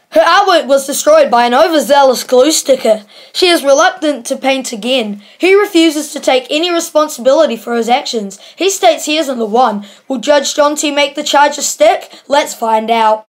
Her artwork was destroyed by an overzealous glue sticker. She is reluctant to paint again. He refuses to take any responsibility for his actions. He states he isn't the one. Will Judge John T. make the charges stick? Let's find out.